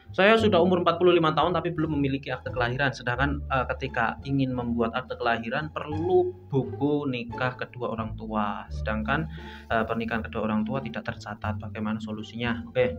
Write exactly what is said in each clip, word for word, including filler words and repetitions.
Saya sudah umur empat puluh lima tahun tapi belum memiliki akte kelahiran, sedangkan, eee, ketika ingin membuat akte kelahiran perlu buku nikah kedua orang tua, sedangkan, eee, pernikahan kedua orang tua tidak tercatat. Bagaimana solusinya? Oke,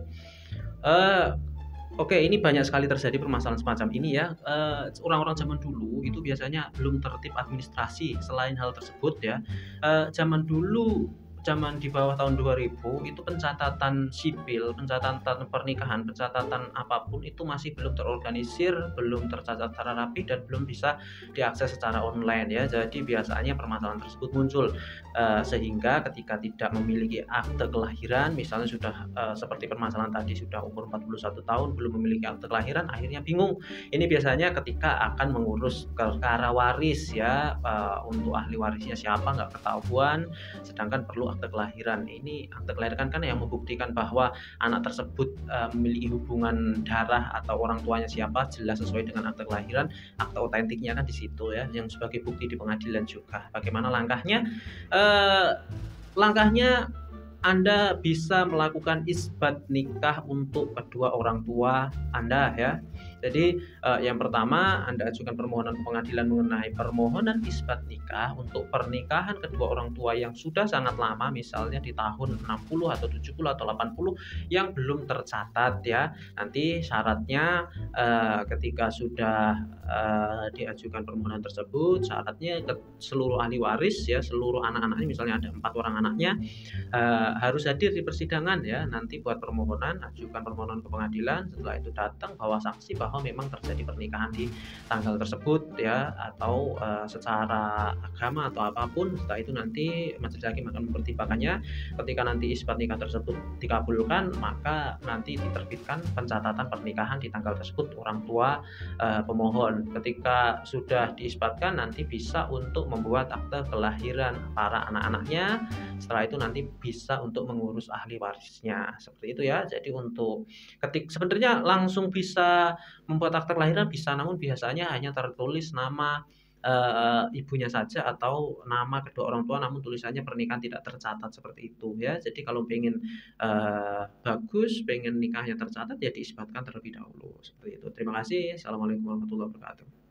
eee, oke ini banyak sekali terjadi permasalahan semacam ini ya, eee, orang-orang zaman dulu itu biasanya belum tertib administrasi. Selain hal tersebut ya, eee, zaman dulu, zaman di bawah tahun dua ribu itu pencatatan sipil, pencatatan pernikahan, pencatatan apapun itu masih belum terorganisir, belum tercatat secara rapi dan belum bisa diakses secara online ya. Jadi biasanya permasalahan tersebut muncul, eee, sehingga ketika tidak memiliki akte kelahiran misalnya sudah, eee, seperti permasalahan tadi sudah umur empat puluh satu tahun belum memiliki akte kelahiran akhirnya bingung. Ini biasanya ketika akan mengurus perkara waris ya, eee, untuk ahli warisnya siapa nggak ketahuan, sedangkan perlu akte kelahiran. Ini akte kelahiran kan yang membuktikan bahwa anak tersebut, eee, memiliki hubungan darah atau orang tuanya siapa jelas sesuai dengan akte kelahiran, akte otentiknya kan di situ ya, yang sebagai bukti di pengadilan juga. Bagaimana langkahnya? Eee, langkahnya Anda bisa melakukan isbat nikah untuk kedua orang tua Anda ya. Jadi, eee, yang pertama Anda ajukan permohonan ke pengadilan mengenai permohonan isbat nikah untuk pernikahan kedua orang tua yang sudah sangat lama, misalnya di tahun enam puluh atau tujuh puluh atau delapan puluh yang belum tercatat ya. Nanti syaratnya, eee, ketika sudah, eee, diajukan permohonan tersebut, syaratnya ke seluruh ahli waris ya, seluruh anak-anaknya misalnya ada empat orang anaknya, eee, harus hadir di persidangan ya. Nanti buat permohonan, ajukan permohonan ke pengadilan, setelah itu datang bawa saksi bahwa memang terjadi pernikahan di tanggal tersebut ya, atau, eee, secara agama atau apapun. Setelah itu nanti majelis hakim akan mempertimbangkannya. Ketika nanti isbat nikah tersebut dikabulkan, maka nanti diterbitkan pencatatan pernikahan di tanggal tersebut orang tua, eee, pemohon. Ketika sudah diisbatkan nanti bisa untuk membuat akte kelahiran para anak-anaknya, setelah itu nanti bisa untuk mengurus ahli warisnya, seperti itu ya. Jadi untuk ketik sebenarnya langsung bisa membuat akte kelahiran bisa, namun biasanya hanya tertulis nama, eee, ibunya saja atau nama kedua orang tua, namun tulisannya pernikahan tidak tercatat, seperti itu ya. Jadi kalau pengen, eee, bagus, pengen nikahnya tercatat, ya diisbatkan terlebih dahulu, seperti itu. Terima kasih. Assalamualaikum warahmatullahi wabarakatuh.